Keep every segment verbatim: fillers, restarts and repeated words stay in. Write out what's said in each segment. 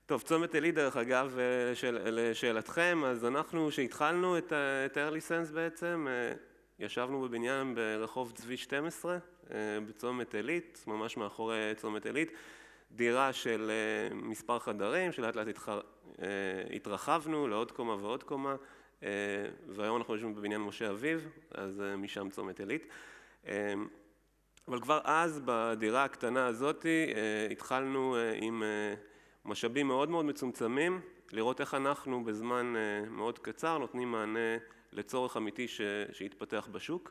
טוב, צומת עילית דרך אגב, לשאלתכם, אז אנחנו שהתחלנו את ה-EarlySense בעצם, ישבנו בבניין ברחוב צבי שתים עשרה, בצומת עילית, ממש מאחורי צומת עילית, דירה של מספר חדרים, שלאט לאט התרחבנו לעוד קומה ועוד קומה, והיום אנחנו יושבים בבניין משה אביב, אז משם צומת עילית. אבל כבר אז בדירה הקטנה הזאת התחלנו עם משאבים מאוד מאוד מצומצמים, לראות איך אנחנו בזמן מאוד קצר נותנים מענה לצורך אמיתי שהתפתח בשוק.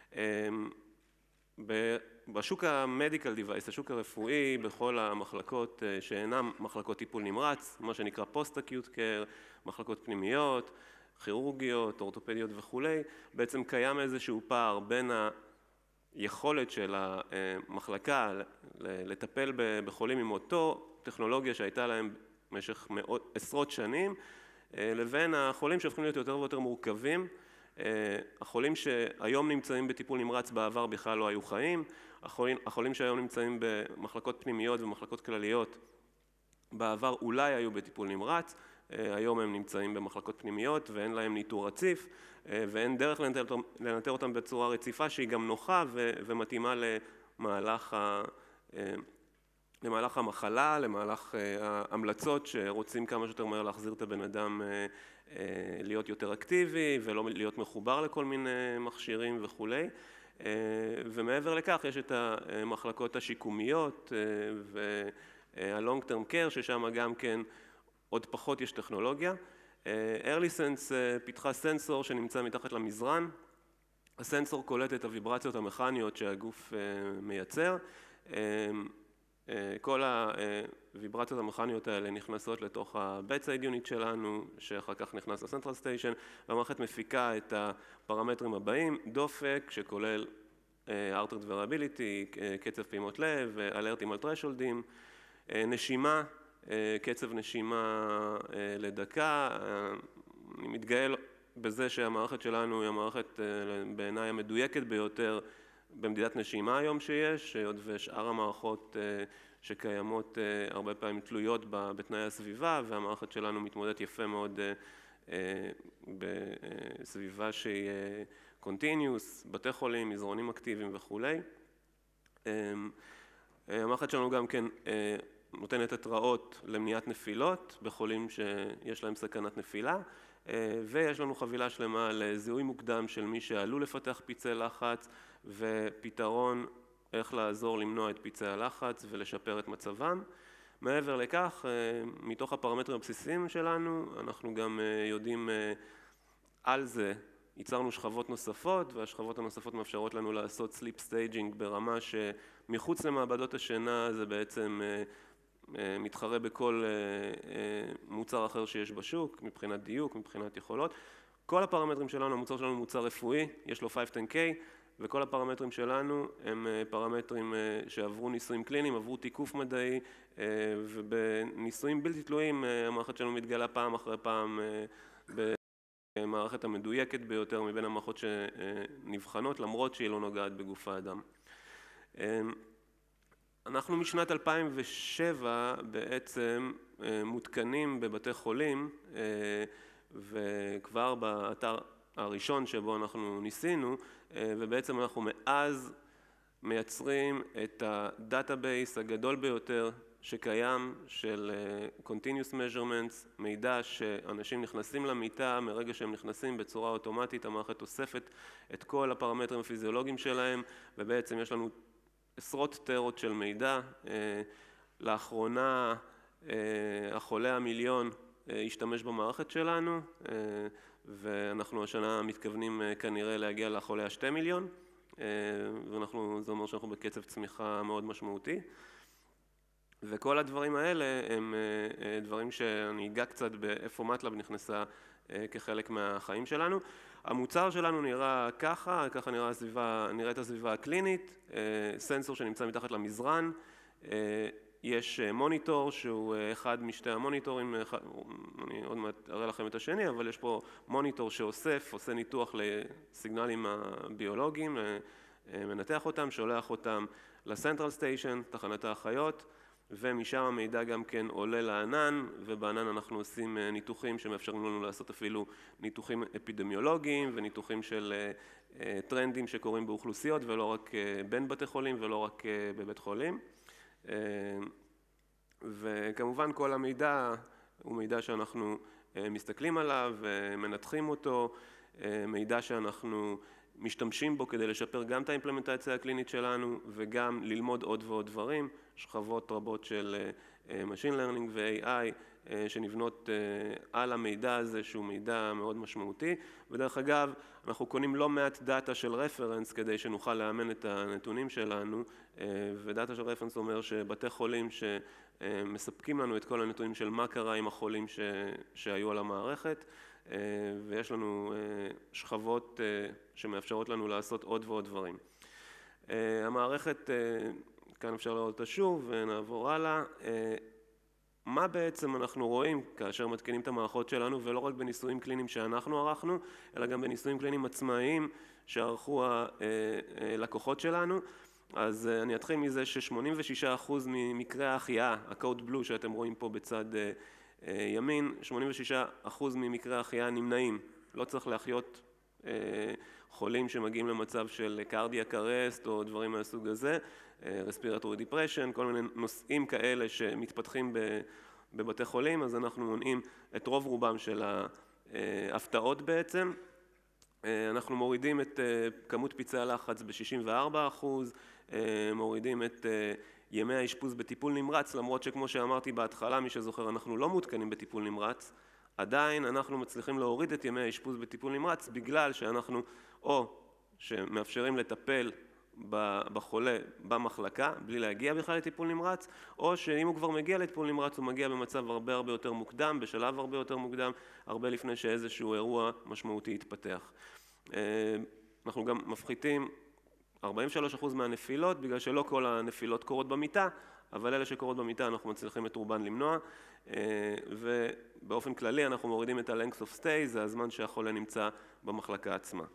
בשוק המדיקל דיווייס, השוק הרפואי, בכל המחלקות שאינם מחלקות טיפול נמרץ, מה שנקרא פוסט-אקיוט קר, מחלקות פנימיות, כירורגיות, אורתופדיות וכולי, בעצם קיים איזשהו פער בין היכולת של המחלקה לטפל בחולים עם אותו טכנולוגיה שהייתה להם במשך עשרות שנים, לבין החולים שהופכים להיות יותר ויותר מורכבים. החולים שהיום נמצאים בטיפול נמרץ בעבר בכלל לא היו חיים, החולים, החולים שהיום נמצאים במחלקות פנימיות ומחלקות כלליות בעבר אולי היו בטיפול נמרץ, היום הם נמצאים במחלקות פנימיות ואין להם ניטור רציף, ואין דרך לנטר אותם, לנטר אותם בצורה רציפה שהיא גם נוחה ומתאימה למהלך ה... למהלך המחלה, למהלך ההמלצות שרוצים כמה שיותר מהר להחזיר את הבן אדם להיות יותר אקטיבי ולא להיות מחובר לכל מיני מכשירים וכולי. ומעבר לכך יש את המחלקות השיקומיות וה-long term care ששם גם כן עוד פחות יש טכנולוגיה. EarlySense פיתחה סנסור שנמצא מתחת למזרן. הסנסור קולט את הוויברציות המכניות שהגוף מייצר. כל הוויברציות המכניות האלה נכנסות לתוך ה-bedside unit שלנו, שאחר כך נכנס ל-Central Station, והמערכת מפיקה את הפרמטרים הבאים, דופק שכולל heart rate variability, קצב פעימות לב, אלרטים על threshold'ים, נשימה, קצב נשימה לדקה. אני מתגאה בזה שהמערכת שלנו היא המערכת בעיניי המדויקת ביותר במדידת נשימה היום שיש, היות ושאר המערכות שקיימות הרבה פעמים תלויות בתנאי הסביבה, והמערכת שלנו מתמודדת יפה מאוד בסביבה שהיא continuous, בתי חולים, מזרונים אקטיביים וכולי. המערכת שלנו גם כן נותנת התראות למניעת נפילות בחולים שיש להם סכנת נפילה, ויש לנו חבילה שלמה לזיהוי מוקדם של מי שעלול לפתח פצעי לחץ, ופתרון איך לעזור למנוע את פצעי הלחץ ולשפר את מצבם. מעבר לכך, מתוך הפרמטרים הבסיסיים שלנו, אנחנו גם יודעים על זה, ייצרנו שכבות נוספות, והשכבות הנוספות מאפשרות לנו לעשות סליפ סטייג'ינג ברמה שמחוץ למעבדות השינה זה בעצם מתחרה בכל מוצר אחר שיש בשוק, מבחינת דיוק, מבחינת יכולות. כל הפרמטרים שלנו, המוצר שלנו הוא מוצר רפואי, יש לו פייב טן קיי, וכל הפרמטרים שלנו הם פרמטרים שעברו ניסויים קליניים, עברו תיקוף מדעי, ובניסויים בלתי תלויים המערכת שלנו מתגלה פעם אחרי פעם במערכת המדויקת ביותר מבין המערכות שנבחנות, למרות שהיא לא נוגעת בגוף האדם. אנחנו משנת אלפיים ושבע בעצם מותקנים בבתי חולים, וכבר באתר הראשון שבו אנחנו ניסינו, ובעצם אנחנו מאז מייצרים את הדאטאבייס הגדול ביותר שקיים של continuous measurements, מידע שאנשים נכנסים למיטה, מרגע שהם נכנסים בצורה אוטומטית, המערכת אוספת את כל הפרמטרים הפיזיולוגיים שלהם, ובעצם יש לנו עשרות טרות של מידע. לאחרונה החולה המיליון השתמש במערכת שלנו, ואנחנו השנה מתכוונים כנראה להגיע לחולה השתי מיליון, ואנחנו, זה אומר שאנחנו בקצב צמיחה מאוד משמעותי. וכל הדברים האלה הם דברים שאני אגע קצת באיפה מטלב נכנסה כחלק מהחיים שלנו. המוצר שלנו נראה ככה, ככה נראה הסביבה, נראית הסביבה הקלינית, סנסור שנמצא מתחת למזרן, יש מוניטור שהוא אחד משתי המוניטורים, אני עוד מעט אראה לכם את השני, אבל יש פה מוניטור שאוסף, עושה ניתוח לסיגנלים הביולוגיים, מנתח אותם, שולח אותם לסנטרל סטיישן, תחנת האחיות, ומשם המידע גם כן עולה לענן, ובענן אנחנו עושים ניתוחים שמאפשרים לנו לעשות אפילו ניתוחים אפידמיולוגיים וניתוחים של טרנדים שקורים באוכלוסיות, ולא רק בין בתי חולים ולא רק בבית חולים. וכמובן כל המידע הוא מידע שאנחנו מסתכלים עליו ומנתחים אותו, מידע שאנחנו משתמשים בו כדי לשפר גם את האימפלמנטציה הקלינית שלנו וגם ללמוד עוד ועוד דברים, שכבות רבות של Machine Learning ו-איי איי שנבנות על המידע הזה שהוא מידע מאוד משמעותי. ודרך אגב, אנחנו קונים לא מעט דאטה של רפרנס כדי שנוכל לאמן את הנתונים שלנו, ודאטה של רפרנס אומר שבתי חולים שמספקים לנו את כל הנתונים של מה קרה עם החולים ש... שהיו על המערכת, ויש לנו שכבות שמאפשרות לנו לעשות עוד ועוד דברים. המערכת, כאן אפשר לראות אותה שוב ונעבור הלאה. מה בעצם אנחנו רואים כאשר מתקינים את המערכות שלנו, ולא רק בניסויים קליניים שאנחנו ערכנו, אלא גם בניסויים קליניים עצמאיים שערכו הלקוחות שלנו. אז אני אתחיל מזה ש-שמונים ושישה אחוז ממקרי ההחייאה, הקוד בלו שאתם רואים פה בצד ימין, שמונים ושישה אחוז ממקרי ההחייאה נמנעים. לא צריך להחיות חולים שמגיעים למצב של cardiac arrest או דברים מהסוג הזה, respiratory depression, כל מיני נושאים כאלה שמתפתחים בבתי חולים, אז אנחנו מונעים את רוב רובם של ההפתעות בעצם. אנחנו מורידים את כמות פצעי הלחץ ב-שישים וארבעה אחוז, מורידים את ימי האשפוז בטיפול נמרץ, למרות שכמו שאמרתי בהתחלה, מי שזוכר, אנחנו לא מעודכנים בטיפול נמרץ, עדיין אנחנו מצליחים להוריד את ימי האשפוז בטיפול נמרץ, בגלל שאנחנו או שמאפשרים לטפל בחולה במחלקה, בלי להגיע בכלל לטיפול נמרץ, או שאם הוא כבר מגיע לטיפול נמרץ, הוא מגיע במצב הרבה הרבה יותר מוקדם, בשלב הרבה יותר מוקדם, הרבה לפני שאיזשהו אירוע משמעותי יתפתח. אנחנו גם מפחיתים ארבעים ושלושה אחוז מהנפילות, בגלל שלא כל הנפילות קורות במיטה, אבל אלה שקורות במיטה אנחנו מצליחים את רובן למנוע, ובאופן כללי אנחנו מורידים את ה-length of stay, זה הזמן שהחולה נמצא במחלקה עצמה.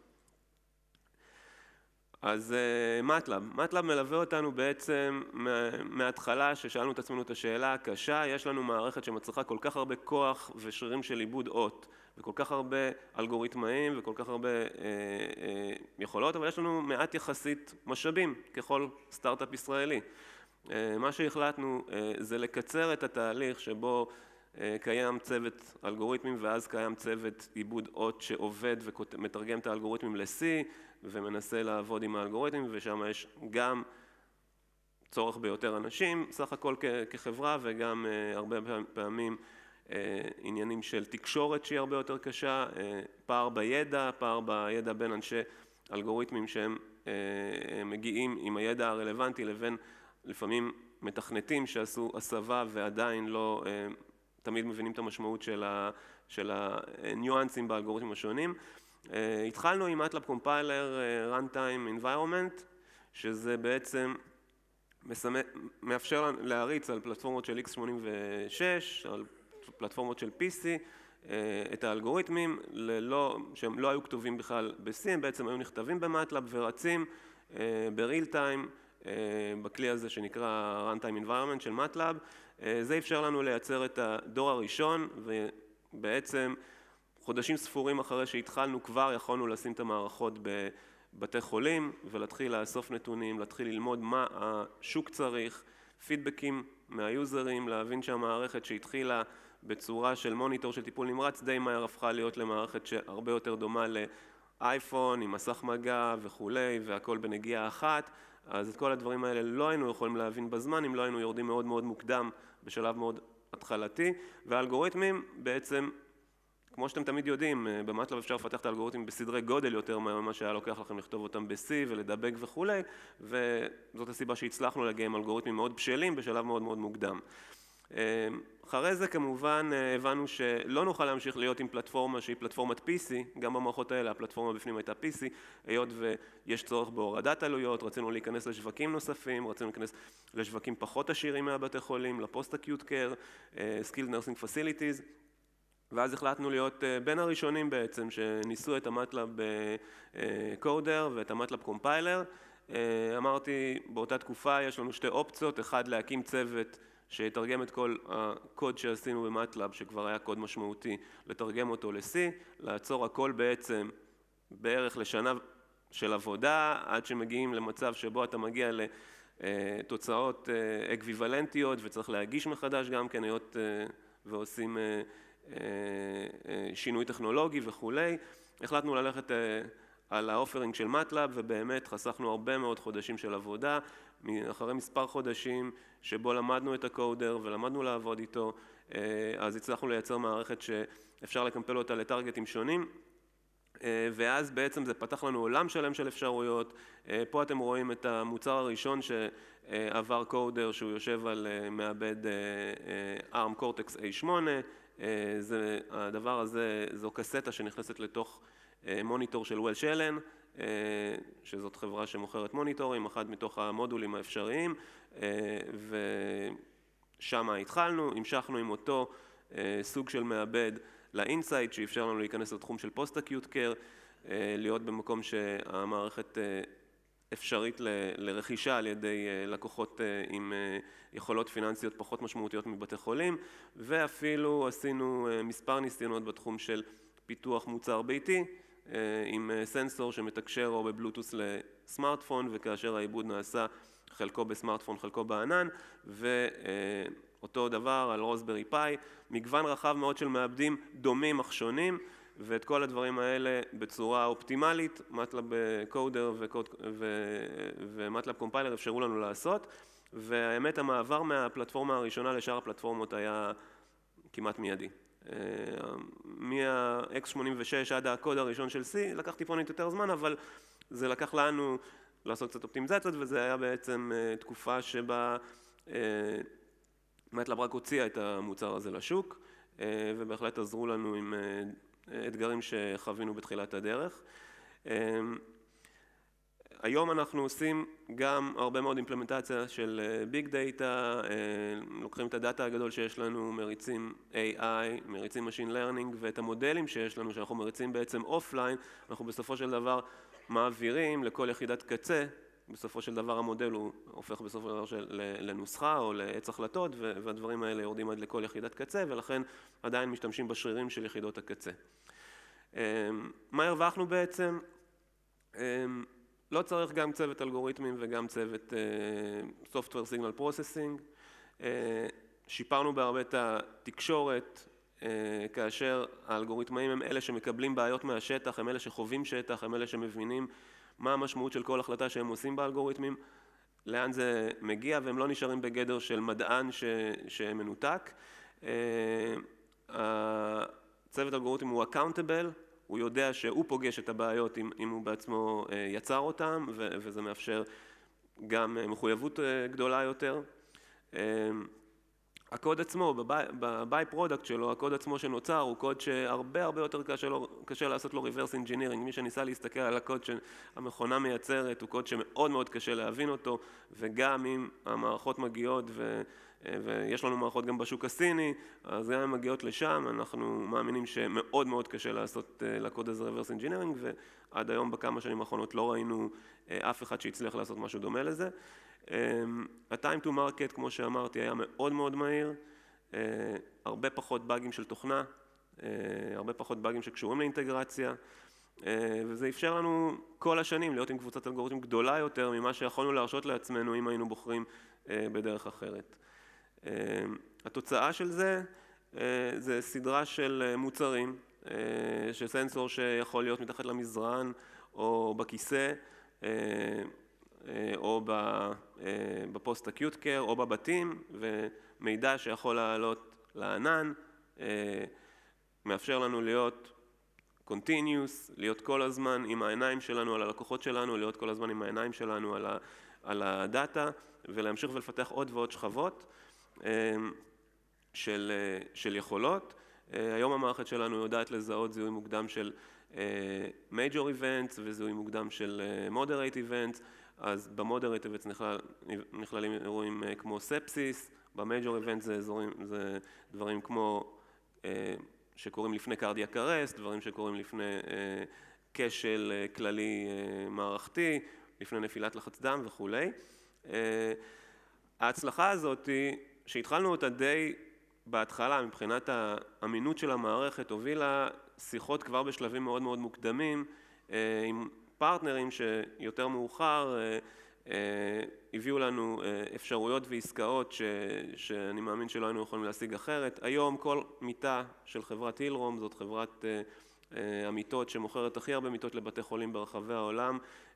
אז MATLAB, MATLAB מלווה אותנו בעצם מההתחלה ששאלנו את עצמנו את השאלה הקשה, יש לנו מערכת שמצריכה כל כך הרבה כוח ושרירים של עיבוד אות, וכל כך הרבה אלגוריתמאים וכל כך הרבה אה, אה, יכולות, אבל יש לנו מעט יחסית משאבים ככל סטארט-אפ ישראלי. אה, מה שהחלטנו אה, זה לקצר את התהליך שבו אה, קיים צוות אלגוריתמים ואז קיים צוות עיבוד אות שעובד ומתרגם את האלגוריתמים ל-C ומנסה לעבוד עם האלגוריתמים, ושם יש גם צורך ביותר אנשים, סך הכל כחברה, וגם אה, הרבה פעמים עניינים של תקשורת שהיא הרבה יותר קשה, פער בידע, פער בידע בין אנשי אלגוריתמים שהם מגיעים עם הידע הרלוונטי לבין לפעמים מתכנתים שעשו הסבה ועדיין לא תמיד מבינים את המשמעות של הניואנסים באלגוריתמים השונים. התחלנו עם MATLAB Compiler Runtime Environment, שזה בעצם מאפשר להריץ על פלטפורמות של אקס שמונים ושש, על פלטפורמות של פי סי, את האלגוריתמים ללא, שהם לא היו כתובים בכלל ב-C, הם בעצם היו נכתבים במטלאב ורצים בריל טיים, בכלי הזה שנקרא Runtime Environment של MATLAB. זה אפשר לנו לייצר את הדור הראשון, ובעצם חודשים ספורים אחרי שהתחלנו כבר יכולנו לשים את המערכות בבתי חולים, ולהתחיל לאסוף נתונים, להתחיל ללמוד מה השוק צריך, פידבקים מהיוזרים, להבין שהמערכת שהתחילה בצורה של מוניטור של טיפול נמרץ, די מהר הפכה להיות למערכת שהרבה יותר דומה לאייפון, עם מסך מגע וכולי, והכל בנגיעה אחת. אז את כל הדברים האלה לא היינו יכולים להבין בזמן, אם לא היינו יורדים מאוד מאוד מוקדם, בשלב מאוד התחלתי. והאלגוריתמים בעצם, כמו שאתם תמיד יודעים, במטלב אפשר לפתח את האלגוריתמים בסדרי גודל יותר ממה שהיה לוקח לכם לכתוב אותם ב-C ולדבק וכולי, וזאת הסיבה שהצלחנו להגיע עם אלגוריתמים מאוד בשלים בשלב מאוד מאוד מוקדם. אחרי זה כמובן הבנו שלא נוכל להמשיך להיות עם פלטפורמה שהיא פלטפורמת פי סי, גם במערכות האלה הפלטפורמה בפנים הייתה פי סי, היות ויש צורך בהורדת עלויות, רצינו להיכנס לשווקים נוספים, רצינו להיכנס לשווקים פחות עשירים מהבתי חולים, לפוסט-אקיוט קר, Skilled Nursing Facilities, ואז החלטנו להיות בין הראשונים בעצם שניסו את המטלב קודר ואת המטלב קומפיילר. אמרתי באותה תקופה יש לנו שתי אופציות, אחד להקים צוות שיתרגם את כל הקוד שעשינו במטלאב, שכבר היה קוד משמעותי, לתרגם אותו ל-C, לעצור הכל בעצם בערך לשנה של עבודה, עד שמגיעים למצב שבו אתה מגיע לתוצאות אקוויוולנטיות, וצריך להגיש מחדש גם כן, היות ועושים שינוי טכנולוגי וכולי. החלטנו ללכת על האופרינג של MATLAB, ובאמת חסכנו הרבה מאוד חודשים של עבודה, אחרי מספר חודשים שבו למדנו את הקודר ולמדנו לעבוד איתו, אז הצלחנו לייצר מערכת שאפשר לקמפל אותה לטרגטים שונים, ואז בעצם זה פתח לנו עולם שלם של אפשרויות. פה אתם רואים את המוצר הראשון שעבר קודר, שהוא יושב על מעבד ARM-Cortex איי שמונה, זה, הדבר הזה, זו קסטה שנכנסת לתוך מוניטור של וולש אלן, שזאת חברה שמוכרת מוניטורים, אחד מתוך המודולים האפשריים, ושם התחלנו, המשכנו עם אותו סוג של מעבד לאינסייט, שאפשר לנו להיכנס לתחום של פוסט-אקיוט קר, להיות במקום שהמערכת אפשרית לרכישה על ידי לקוחות עם יכולות פיננסיות פחות משמעותיות מבתי חולים, ואפילו עשינו מספר ניסיונות בתחום של פיתוח מוצר ביתי, עם סנסור שמתקשר או בבלוטוס לסמארטפון, וכאשר העיבוד נעשה חלקו בסמארטפון, חלקו בענן, ואותו דבר על רוסברי פאי, מגוון רחב מאוד של מעבדים דומים אך שונים, ואת כל הדברים האלה בצורה אופטימלית, MATLAB קודר ו-MATLAB קומפיילר אפשרו לנו לעשות, והאמת המעבר מהפלטפורמה הראשונה לשאר הפלטפורמות היה כמעט מיידי. מה-אקס שמונים ושש עד הקוד הראשון של C לקח טיפונית יותר זמן, אבל זה לקח לנו לעשות קצת אופטימיזציות, וזה היה בעצם תקופה שבה MATLAB רק הוציאה את המוצר הזה לשוק, ובהחלט עזרו לנו עם אתגרים שחווינו בתחילת הדרך. היום אנחנו עושים גם הרבה מאוד אימפלמנטציה של ביג דאטה, לוקחים את הדאטה הגדול שיש לנו, מריצים איי איי, מריצים Machine Learning, ואת המודלים שיש לנו, שאנחנו מריצים בעצם אופליין, אנחנו בסופו של דבר מעבירים לכל יחידת קצה, בסופו של דבר המודל הוא הופך בסופו של דבר של, לנוסחה או לעץ החלטות, והדברים האלה יורדים עד לכל יחידת קצה, ולכן עדיין משתמשים בשרירים של יחידות הקצה. מה הרווחנו בעצם? לא צריך גם צוות אלגוריתמים וגם צוות uh, Software Signal Processing. Uh, שיפרנו בהרבה את התקשורת, uh, כאשר האלגוריתמאים הם אלה שמקבלים בעיות מהשטח, הם אלה שחווים שטח, הם אלה שמבינים מה המשמעות של כל החלטה שהם עושים באלגוריתמים, לאן זה מגיע, והם לא נשארים בגדר של מדען ש, שמנותק. Uh, הצוות אלגוריתם הוא accountable, הוא יודע שהוא פוגש את הבעיות אם, אם הוא בעצמו יצר אותם, ו, וזה מאפשר גם מחויבות גדולה יותר. הקוד עצמו, בביי פרודקט שלו, הקוד עצמו שנוצר הוא קוד שהרבה הרבה יותר קשה, לו, קשה לעשות לו reverse engineering. מי שניסה להסתכל על הקוד שהמכונה מייצרת הוא קוד שמאוד מאוד קשה להבין אותו, וגם אם המערכות מגיעות ו... ויש לנו מערכות גם בשוק הסיני, אז גם הן מגיעות לשם, אנחנו מאמינים שמאוד מאוד קשה לעשות לקוד הזה reverse engineering, ועד היום בכמה שנים האחרונות לא ראינו אף אחד שהצליח לעשות משהו דומה לזה. ה-time to market, כמו שאמרתי, היה מאוד מאוד מהיר, הרבה פחות באגים של תוכנה, הרבה פחות באגים שקשורים לאינטגרציה, וזה אפשר לנו כל השנים להיות עם קבוצת אלגוריתמים גדולה יותר ממה שיכולנו להרשות לעצמנו אם היינו בוחרים בדרך אחרת. התוצאה של זה, זה סדרה של מוצרים, שסנסור שיכול להיות מתחת למזרן או בכיסא, או בפוסט-אקיוט קר, או בבתים, ומידע שיכול לעלות לענן, מאפשר לנו להיות continuous, להיות כל הזמן עם העיניים שלנו על הלקוחות שלנו, להיות כל הזמן עם העיניים שלנו על, ה, על הדאטה, ולהמשיך ולפתח עוד ועוד שכבות של, של יכולות. היום המערכת שלנו יודעת לזהות זיהוי מוקדם של major events וזיהוי מוקדם של moderate events, אז ב-moderate events נכלל, נכללים אירועים כמו ספסיס, ב-major events זה, אזורים, זה דברים כמו שקורים לפני cardiac arrest, דברים שקורים לפני כשל כללי מערכתי, לפני נפילת לחץ דם וכו'. ההצלחה הזאת שהתחלנו אותה די בהתחלה, מבחינת האמינות של המערכת, הובילה שיחות כבר בשלבים מאוד מאוד מוקדמים, עם פרטנרים שיותר מאוחר הביאו לנו אפשרויות ועסקאות ש, שאני מאמין שלא היינו יכולים להשיג אחרת. היום כל מיטה של חברת הילרום, זאת חברת המיטות שמוכרת הכי הרבה מיטות לבתי חולים ברחבי העולם,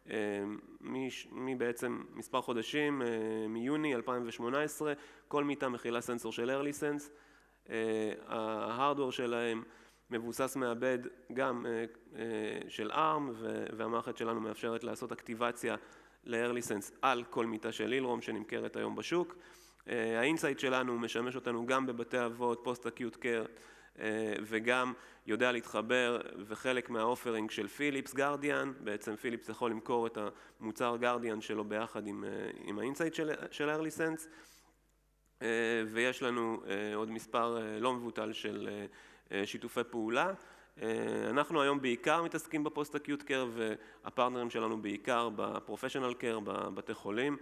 מבעצם מספר חודשים, מיוני אלפיים שמונה עשרה, כל מיטה מכילה סנסור של EarlySense. ההארדוור שלהם מבוסס מעבד גם של ארם, והמערכת שלנו מאפשרת לעשות אקטיבציה ל-EarlySense על כל מיטה של הילרום שנמכרת היום בשוק. האינסייט שלנו משמש אותנו גם בבתי אבות, פוסט-אקיוט קר, וגם יודע להתחבר, וחלק מהאופרינג של פיליפס גרדיאן, בעצם פיליפס יכול למכור את המוצר גרדיאן שלו ביחד עם, עם האינסייט של, של EarlySense, ויש לנו עוד מספר לא מבוטל של שיתופי פעולה. אנחנו היום בעיקר מתעסקים בפוסט-אקיוט קר, והפרטנרים שלנו בעיקר בפרופשיונל קר, בבתי חולים,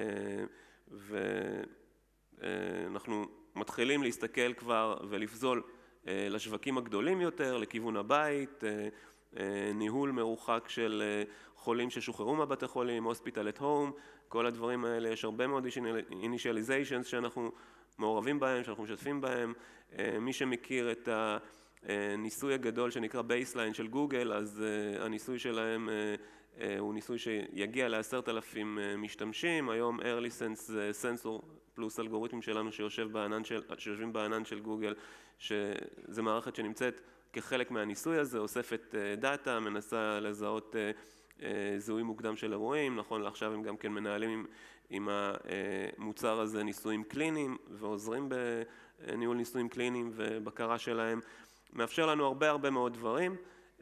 ואנחנו מתחילים להסתכל כבר ולפזול לשווקים הגדולים יותר, לכיוון הבית, ניהול מרוחק של חולים ששוחררו מהבתי חולים, hospital at home, כל הדברים האלה, יש הרבה מאוד initializations שאנחנו מעורבים בהם, שאנחנו משתפים בהם. מי שמכיר את הניסוי הגדול שנקרא בייסליין של גוגל, אז הניסוי שלהם הוא ניסוי שיגיע לעשרת אלפים משתמשים. היום EarlySense זה סנסור פלוס אלגוריתמים שלנו שיושב בענן של, שיושבים בענן של גוגל, שזה מערכת שנמצאת כחלק מהניסוי הזה, אוספת דאטה, מנסה לזהות זיהוי מוקדם של אירועים. נכון לעכשיו הם גם כן מנהלים עם, עם המוצר הזה ניסויים קליניים, ועוזרים בניהול ניסויים קליניים ובקרה שלהם. מאפשר לנו הרבה הרבה מאוד דברים.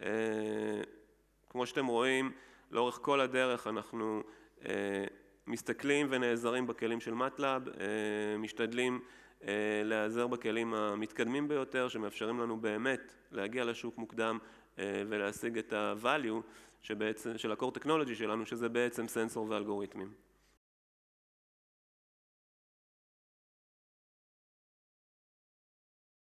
כמו שאתם רואים, לאורך כל הדרך אנחנו מסתכלים ונעזרים בכלים של MATLAB, משתדלים להיעזר בכלים המתקדמים ביותר, שמאפשרים לנו באמת להגיע לשוק מוקדם ולהשיג את ה-value שבעצם, של ה-core technology שלנו, שזה בעצם סנסור ואלגוריתמים.